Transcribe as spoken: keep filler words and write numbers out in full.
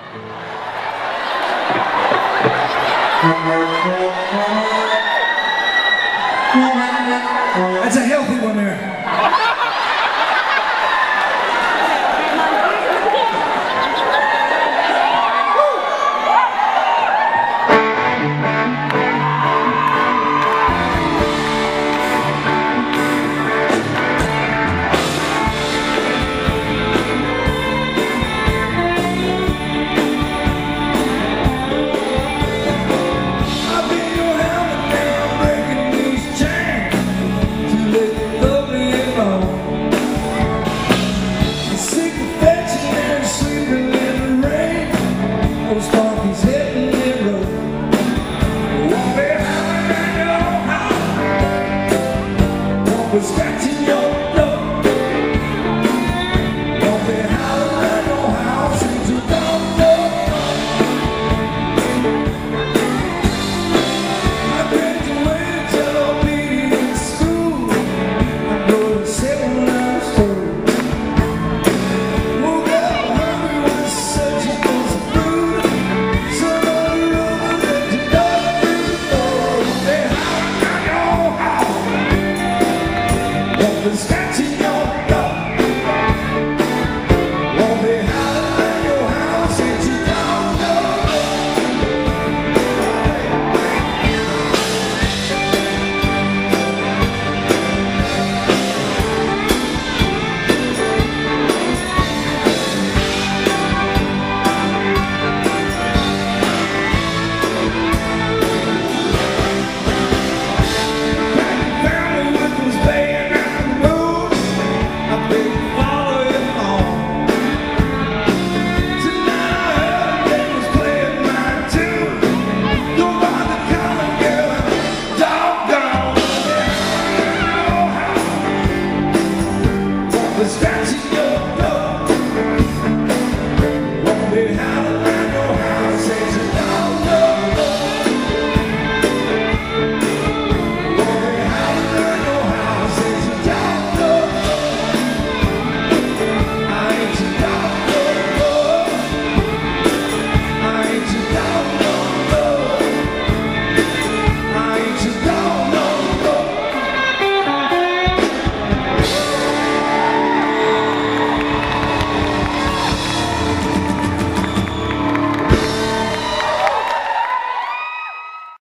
That's a healthy one there. Scratching your door. Don't be howling at no house since you don't know. I graduated till I'll be in school. I'm going to seven hours through. Woke up hungry, was searching for some food. Some other room that you don't know. Don't be howling at your house. Don't be scratching your door. Won't be howling at your house since you don't know. Family with was paying out the moon. I couldn't follow it home. Tonight I heard they was playing my tune. Don't bother coming, girl, I'm doggone. Yeah, I know how. Won't be scratching your door.